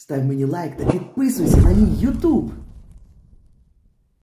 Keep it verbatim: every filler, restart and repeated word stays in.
Став мені лайк та підписуйся на мій ютуб.